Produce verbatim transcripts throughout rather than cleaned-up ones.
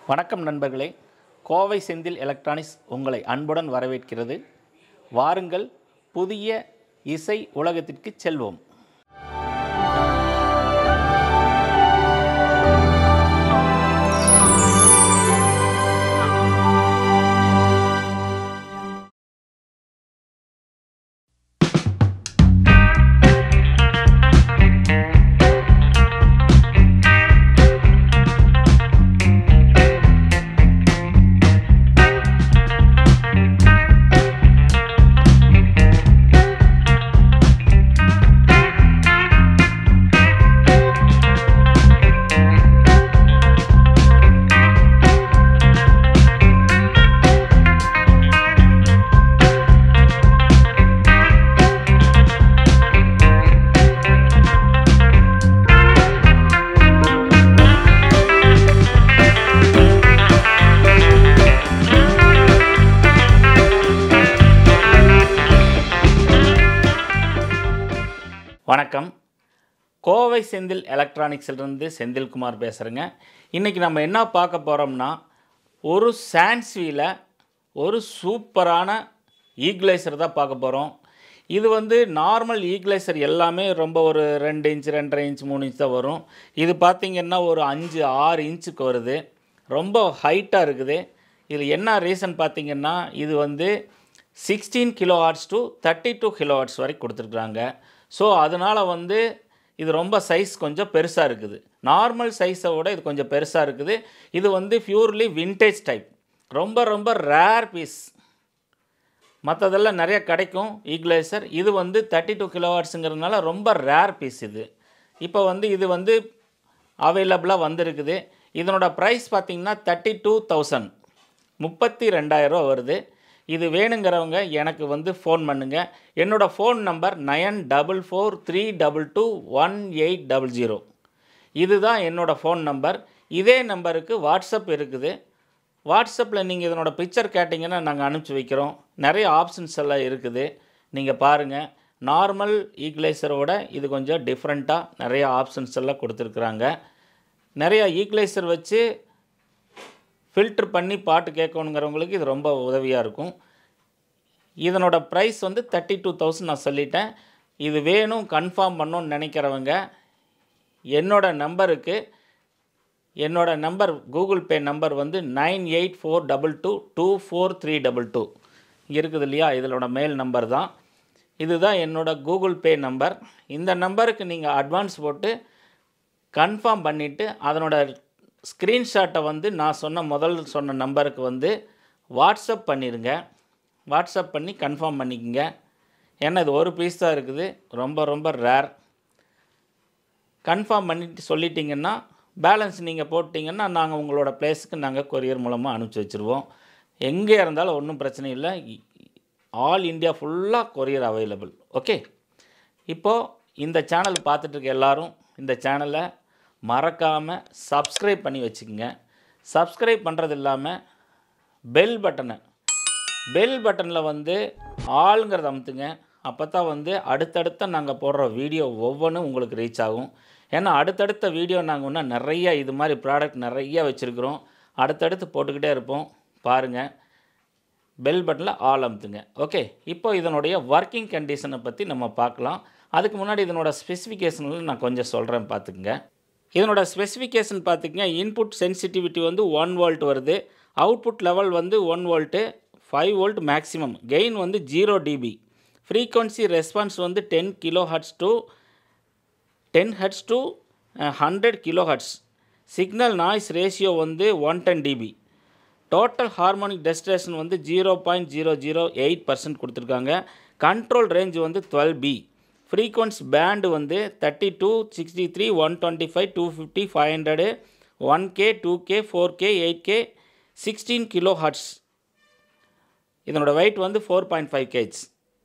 வணக்கம் நண்பர்களே, கோவை செந்தில் எலக்ட்ரானிக்ஸ் உங்களை அன்புடன் வரவேற்கிறது. வாருங்கள், புதிய இசை உலகத்திற்கு செல்வோம். வணக்கம். கோவை செந்தில் எலக்ட்ரானிக்ஸிலிருந்து செந்தில்குமார் பேசுகிறேங்க. இன்றைக்கி நம்ம என்ன பார்க்க போகிறோம்னா, ஒரு சான்ஸ்வியில் ஒரு சூப்பரான ஈக்லைசர் தான் பார்க்க போகிறோம். இது வந்து நார்மல் ஈக்லைசர் எல்லாமே ரொம்ப ஒரு ரெண்டு இன்ச் ரெண்டரை இன்ச் மூணு இன்ச் தான் வரும். இது பார்த்திங்கன்னா ஒரு அஞ்சு ஆறு இன்ச்சுக்கு வருது. ரொம்ப ஹைட்டாக இருக்குது. இது என்ன ரீசன் பார்த்திங்கன்னா, இது வந்து sixteen kilo hertz to thirty two kilo hertz வரைக்கும் கொடுத்துருக்குறாங்க. ஸோ அதனால் வந்து இது ரொம்ப சைஸ் கொஞ்சம் பெருசாக இருக்குது. நார்மல் சைஸை விட இது கொஞ்சம் பெருசாக இருக்குது. இது வந்து பியூர்லி வின்டேஜ் டைப். ரொம்ப ரொம்ப ரேர் பீஸ். மற்றதெல்லாம் நிறைய கிடைக்கும் ஈக்லைசர். இது வந்து தேர்ட்டி டூ கிலோ வாட்ஸுங்கிறதுனால ரொம்ப ரேர் பீஸ் இது. இப்போ வந்து இது வந்து அவைலபிளாக வந்திருக்குது. இதனோட ப்ரைஸ் பார்த்திங்கன்னா தேர்ட்டி டூ தௌசண்ட் முப்பத்தி ரெண்டாயிரரூவா வருது. இது வேணுங்கிறவங்க எனக்கு வந்து ஃபோன் பண்ணுங்கள். என்னோடய phone number nine double four three double two one eight double zero. இதுதான் என்னோடய ஃபோன் நம்பர். இதே நம்பருக்கு வாட்ஸ்அப் இருக்குது. வாட்ஸ்அப்பில் நீங்கள் இதனோட பிக்சர் கேட்டிங்கன்னா நாங்கள் அனுப்பிச்சி வைக்கிறோம். நிறைய ஆப்ஷன்ஸ் எல்லாம் இருக்குது, நீங்கள் பாருங்கள். நார்மல் ஈக்லைசரோட இது கொஞ்சம் டிஃப்ரெண்ட்டாக நிறைய ஆப்ஷன்ஸ் எல்லாம் கொடுத்துருக்குறாங்க. நிறைய ஈக்லைசர் வச்சு ஃபில்ட்ரு பண்ணி பாட்டு கேட்கணுங்கிறவங்களுக்கு இது ரொம்ப உதவியாக இருக்கும். இதனோட ப்ரைஸ் வந்து தேர்ட்டி டூ தௌசண்ட் நான் சொல்லிட்டேன். இது வேணும் கன்ஃபார்ம் பண்ணணுன்னு நினைக்கிறவங்க என்னோட நம்பருக்கு, என்னோட நம்பர் கூகுள் பே நம்பர் வந்து nine eight four double two two four three double two இருக்குது இல்லையா, இதனோட மெயில் நம்பர் தான். இதுதான் என்னோட கூகுள் பே நம்பர். இந்த நம்பருக்கு நீங்கள் அட்வான்ஸ் போட்டு கன்ஃபார்ம் பண்ணிவிட்டு அதனோட ஸ்க்ரீன்ஷாட்டை வந்து நான் சொன்ன முதல் சொன்ன நம்பருக்கு வந்து வாட்ஸ்அப் பண்ணிடுங்க. வாட்ஸ்அப் பண்ணி கன்ஃபார்ம் பண்ணிக்கோங்க. ஏன்னா இது ஒரு பீஸ் தான் இருக்குது, ரொம்ப ரொம்ப ரேர். கன்ஃபார்ம் பண்ணிட்டு சொல்லிட்டிங்கன்னா பேலன்ஸ் நீங்கள் போட்டிங்கன்னா நாங்கள் உங்களோட பிளேஸுக்கு நாங்கள் கொரியர் மூலமாக அனுப்பிச்சி வச்சுருவோம். எங்கே இருந்தாலும் ஒன்றும் பிரச்சனை இல்லை. ஆல் இந்தியா ஃபுல்லாக கொரியர் அவைலபிள். ஓகே. இப்போது இந்த சேனல் பார்த்துட்ருக்க எல்லோரும் இந்த சேனலை மறக்காமல் சப்ஸ்கிரைப் பண்ணி வச்சுக்கோங்க. சப்ஸ்கிரைப் பண்ணுறது இல்லாமல் பெல் பட்டனை பெல் பட்டனில் வந்து ஆளுங்கிறத அமுத்துங்க. அப்போ தான் வந்து அடுத்தடுத்த நாங்கள் போடுற வீடியோ ஒவ்வொன்றும் உங்களுக்கு ரீச் ஆகும். ஏன்னா அடுத்தடுத்த வீடியோ நாங்கள் இன்னும் நிறைய இது மாதிரி ப்ராடக்ட் நிறைய வச்சுருக்குறோம். அடுத்தடுத்து போட்டுக்கிட்டே இருப்போம். பாருங்கள், பெல் பட்டனில் ஆல் அமுத்துங்க. ஓகே. இப்போ இதனுடைய ஒர்க்கிங் கண்டிஷனை பற்றி நம்ம பார்க்கலாம். அதுக்கு முன்னாடி இதனோட ஸ்பெசிஃபிகேஷனில் நான் கொஞ்சம் சொல்கிறேன், பார்த்துக்குங்க. இதனோட ஸ்பெசிஃபிகேஷன் பார்த்திங்கன்னா, இன்புட் சென்சிட்டிவிட்டி வந்து ஒன் வோல்ட் வருது. அவுட்புட் லெவல் வந்து one volt, five volt maximum. Gain வந்து ஜீரோ டிபி. ஃப்ரீக்வன்சி ரெஸ்பான்ஸ் வந்து ten kilo hertz to ten hertz to hundred kilo hertz. Signal noise ratio வந்து one ten dB. Total harmonic destination வந்து zero point zero zero eight percent கொடுத்துருக்காங்க. Control range வந்து twelve B. Frequency band வந்து thirty two sixty three one twenty five two fifty five hundred one K two K four K eight K sixteen kilo hertz. இதனோட weight வந்து four point five kg.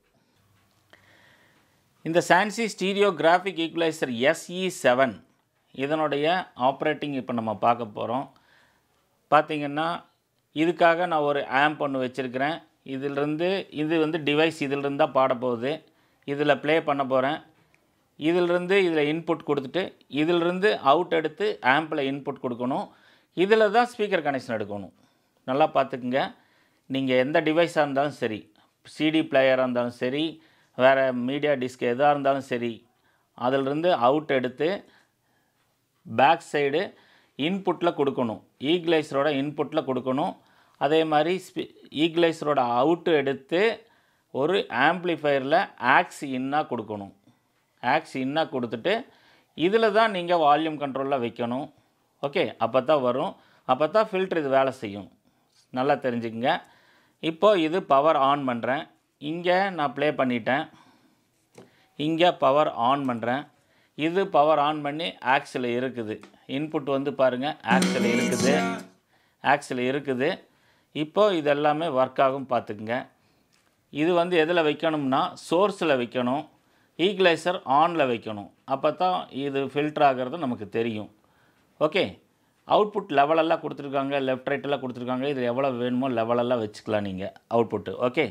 இந்த Sansui stereo graphic equaliser S E seven இதனுடைய operating இப்போ நம்ம பார்க்க போகிறோம். பார்த்திங்கன்னா இதுக்காக நான் ஒரு ஆம்ப் ஒன்று வச்சுருக்கிறேன். இதிலிருந்து இது வந்து டிவைஸ் இதிலிருந்து தான் பாட போகுது. இதில் ப்ளே பண்ண போகிறேன். இதிலிருந்து இதில் இன்புட் கொடுத்துட்டு இதிலிருந்து அவுட் எடுத்து ஆம்பில் இன்புட் கொடுக்கணும். இதில் தான் ஸ்பீக்கர் கனெக்ஷன் எடுக்கணும். நல்லா பார்த்துக்குங்க. நீங்கள் எந்த டிவைஸாக இருந்தாலும் சரி, சிடி பிளேயராக இருந்தாலும் சரி, வேறு மீடியா டிஸ்க் எதாக இருந்தாலும் சரி, அதிலிருந்து அவுட் எடுத்து பேக் சைடு இன்புட்டில் கொடுக்கணும். ஈக்லைசரோட இன்புட்டில் கொடுக்கணும். அதே மாதிரி ஸ்பீ ஈக்லைசரோட அவுட்டு எடுத்து ஒரு ஆம்ப்ளிஃபயரில் ஆக்ஸ் இன்னாக கொடுக்கணும். ஆக்ஸ் இன்னாக கொடுத்துட்டு இதில் தான் நீங்கள் வால்யூம் கண்ட்ரோலில் வைக்கணும். ஓகே, அப்போ தான் வரும். அப்போ தான் ஃபில்ட்ரு இது வேலை செய்யும். நல்லா தெரிஞ்சுக்கங்க. இப்போது இது பவர் ஆன் பண்ணுறேன். இங்கே நான் ப்ளே பண்ணிட்டேன். இங்கே பவர் ஆன் பண்ணுறேன். இது பவர் ஆன் பண்ணி ஆக்ஸில் இருக்குது. இன்புட் வந்து பாருங்கள், ஆக்ஸில் இருக்குது. ஆக்ஸில் இருக்குது. இப்போது இது எல்லாமே ஒர்க் ஆகும் பார்த்துக்குங்க. இது வந்து எதில் வைக்கணும்னா சோர்ஸில் வைக்கணும். ஈக்லைசர் ஆனில் வைக்கணும். அப்போ தான் இது ஃபில்டர் ஆகிறது நமக்கு தெரியும். ஓகே, அவுட்புட் லெவலெல்லாம் கொடுத்துருக்காங்க, லெஃப்ட் ரைட்டெல்லாம் கொடுத்துருக்காங்க. இது எவ்வளோ வேணுமோ லெவலெல்லாம் வச்சுக்கலாம் நீங்கள் அவுட்புட்டு. ஓகே,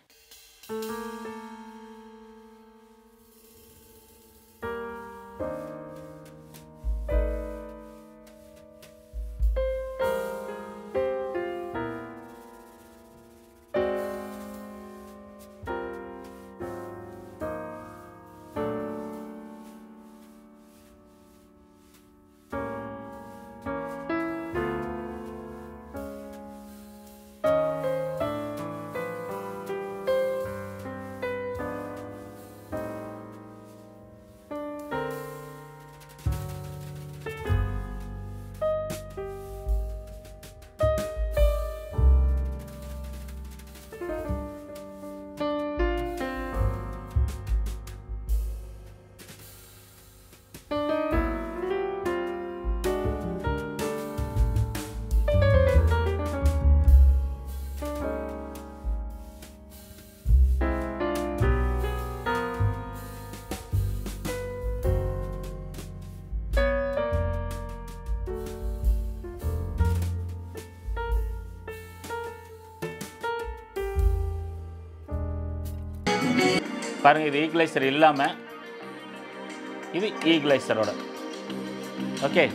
பாருங்கள், இது ஈக்லைசர் இல்லாமல், இது ஈக்லைசரோட. Okay,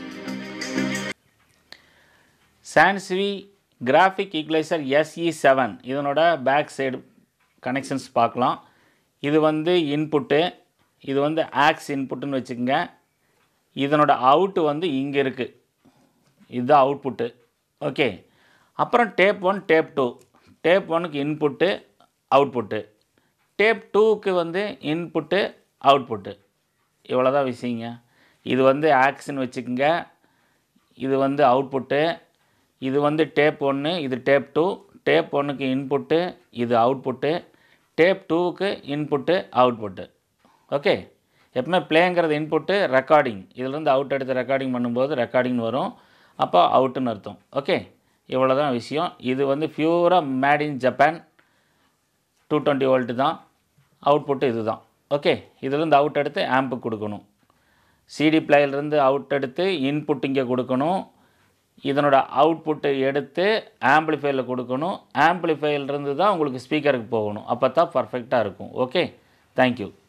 Sansui graphic equaliser S E seven இதனோட பேக் சைடு கனெக்ஷன்ஸ் பார்க்கலாம். இது வந்து இன்புட்டு, இது வந்து ஆக்ஸ் இன்புட்டுன்னு வச்சுக்கோங்க. இதனோட அவுட்டு வந்து இங்கே இருக்குது. இதுதான் அவுட்புட்டு. ஓகே, அப்புறம் tape one tape two. Tape ஒன்னுக்கு இன்புட்டு அவுட்புட்டு, டேப் டூவுக்கு வந்து இன்புட்டு அவுட்புட்டு. இவ்வளோ தான் விஷயங்க. இது வந்து ஆக்ஸ்ன்னு வச்சுக்கோங்க. இது வந்து அவுட்புட்டு. இது வந்து டேப் ஒன்று, இது டேப் டூ. டேப் ஒன்றுக்கு இன்புட்டு, இது அவுட்புட்டு. டேப் டூவுக்கு இன்புட்டு அவுட்புட்டு. ஓகே, எப்பவுமே ப்ளேங்கிறது இன்புட்டு, ரெக்கார்டிங். இதிலேருந்து அவுட் எடுத்து ரெக்கார்டிங் பண்ணும்போது ரெக்கார்டிங் வரும். அப்போ அவுட்டுன்னு அர்த்தம். ஓகே, இவ்வளோ தான் விஷயம். இது வந்து பியூராக made in Japan. Two twenty volt தான். அவுட்புட்டு இது தான். ஓகே, இதிலேருந்து அவுட் எடுத்து ஆம்புக்கு கொடுக்கணும். சிடி பிளேயர்லேருந்து அவுட் எடுத்து இன்புட் இங்கே கொடுக்கணும். இதனோட அவுட்புட்டை எடுத்து ஆம்பிளிஃபையரில் கொடுக்கணும். ஆம்பிளிஃபையர்லேருந்து தான் உங்களுக்கு ஸ்பீக்கருக்கு போகணும். அப்போ தான் பர்ஃபெக்டாக இருக்கும். Okay, thank you.